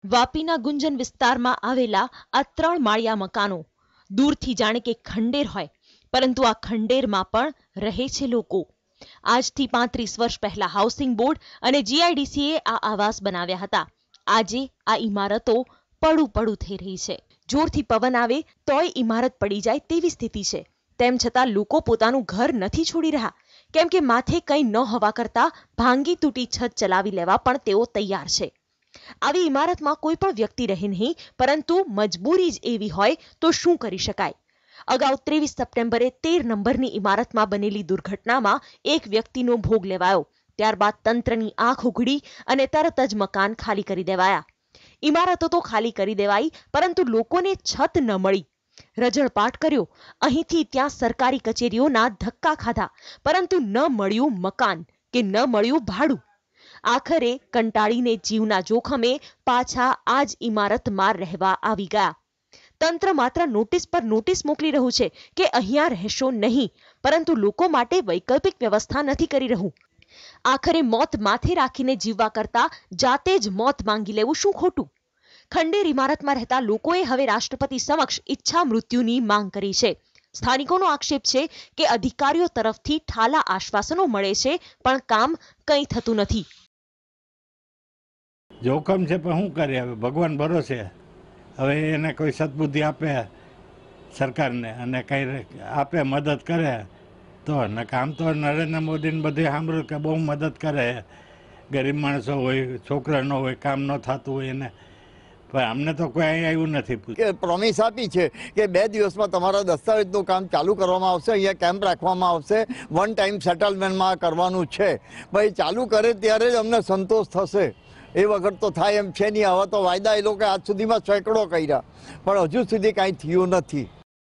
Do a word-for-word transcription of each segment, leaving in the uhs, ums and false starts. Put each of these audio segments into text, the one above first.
વાપીના ગુંજન વિસ્તારમાં આવેલા આ ત્રણ માળિયા મકાનો દૂરથી જાણે કે ખંડેર હોય, પરંતુ આ ખંડેરમાં પણ રહે છે લોકો. આજથી પાંત્રીસ વર્ષ પહેલા હાઉસિંગ બોર્ડ અને જીઆઈડીસીએ આ આવાસ બનાવ્યા હતા. આજે આ ઇમારતો પડું પડું થઈ રહી છે. જોરથી પવન આવે તોય ઇમારત પડી જાય તેવી સ્થિતિ છે. તેમ છતાં લોકો પોતાનું ઘર નથી છોડી રહ્યા, કેમ કે માથે કંઈ ન હોવા કરતા ભાંગી તૂટી છત ચલાવી લેવા પણ તેઓ તૈયાર છે. આવી ઇમારતમાં કોઈ પણ વ્યક્તિ રહે નહીં, પરંતુ મજબૂરી જ એવી હોય તો શું કરી શકાય? અગાઉ ત્રેવીસ સપ્ટેમ્બરે તેર નંબરની ઇમારતમાં બનેલી દુર્ઘટનામાં એક વ્યક્તિનો ભોગ લેવાયો. ત્યારબાદ તંત્રની આંખ ઉઘડી અને તરત જ મકાન ખાલી કરી દેવાયા. ઇમારતો તો ખાલી કરી દેવાઈ, પરંતુ લોકોને છત ન મળી. રજળપાટ કર્યો. અહીંથી ત્યાં સરકારી કચેરીઓના ધક્કા ખાધા, પરંતુ ન મળ્યું મકાન કે ન મળ્યું ભાડું. આખરે કંટાળીને જીવના જોખમે પાછા આ જ ઇમારતમાં રહેવા આવી ગયા. તંત્ર માત્ર નોટિસ પર નોટિસ મોકલી રહ્યું છે કે અહીંયા રહેશો નહીં, પરંતુ લોકો માટે વૈકલ્પિક વ્યવસ્થા નથી કરી રહ્યું. આખરે મોત માથે રાખીને જીવવા કરતા જાતે જ મોત માંગી લેવું શું ખોટું? ખંડેર ઇમારતમાં રહેતા લોકોએ હવે રાષ્ટ્રપતિ સમક્ષ ઈચ્છા મૃત્યુની માંગ કરી છે. સ્થાનિકોનો આક્ષેપ છે કે અધિકારીઓ તરફથી ઠાલા આશ્વાસનો મળે છે, પણ કામ કંઈ થતું નથી. જોખમ છે પણ શું કરીએ? હવે ભગવાન ભરોસે. હવે એને કોઈ સદબુદ્ધિ આપે સરકારને અને કંઈ આપે, મદદ કરે તો. ને કામ તો નરેન્દ્ર મોદીને બધે સાંભળ્યું કે બહુ મદદ કરે. ગરીબ માણસો હોય, છોકરા ન હોય, કામ ન થતું હોય એને, પણ અમને તો કોઈ અહીં આવ્યું નથી. પ્રોમિસ આપી છે કે બે દિવસમાં તમારા દસ્તાવેજનું કામ ચાલુ કરવામાં આવશે, અહીંયા કેમ્પ રાખવામાં આવશે, વન ટાઈમ સેટલમેન્ટમાં કરવાનું છે. ભાઈ ચાલુ કરે ત્યારે જ અમને સંતોષ થશે. એ વખત તો થાય એમ છે નહીં. આવા તો વાયદા એ લોકો આજ સુધીમાં સેંકડો કર્યા, પણ હજુ સુધી કાંઈ થયું નથી.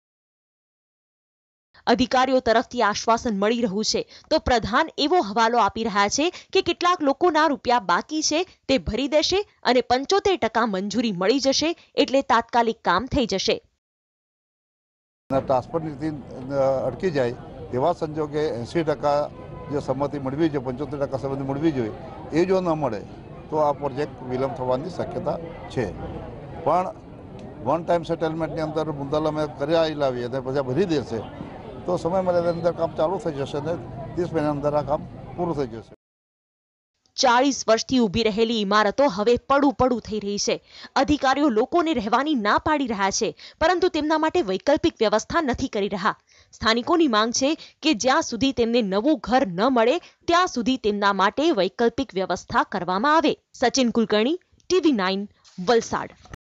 અધિકારીઓ તરફથી આશ્વાસન મળી રહ્યું છે તો પ્રધાન એવો હવાલો આપી રહ્યા છે કે કેટલાક લોકોના રૂપિયા બાકી છે તે ભરી દેશે અને પંચોતેર ટકા મંજૂરી મળી જશે એટલે તાત્કાલિક કામ થઈ જશે. ટ્રાન્સફર નીતિ અટકી જાય તેવા સંજોગે એંસી ટકા જે સંમતિ મળવી જોઈએ, પંચોતેર ટકા સંમતિ મળવી જોઈએ, એ જો ન મળે તો આ પ્રોજેક્ટ વિલંબ થવાની શક્યતા છે. પણ વન ટાઈમ સેટલમેન્ટની અંદર મુદ્દલ અમે કર્યા લાવીએ અને પછી ભરી દેશે તો સમય મર્યાદાની અંદર કામ ચાલુ થઈ જશે અને ત્રીસ મહિના અંદર આ કામ પૂરું થઈ જશે. ચાળીસ વર્ષથી ઊભી રહેલી ઇમારતો હવે પડું પડું થઈ રહી છે. અધિકારીઓ લોકોને રહેવાની ના પાડી રહ્યા છે, પરંતુ તેમના માટે વૈકલ્પિક વ્યવસ્થા નથી કરી રહ્યા. સ્થાનિકોની માંગ છે કે જ્યાં સુધી તેમને નવું ઘર ન મળે ત્યાં સુધી તેમના માટે વૈકલ્પિક વ્યવસ્થા કરવામાં આવે. Sachin Kulkarni, TV nine, Valsad.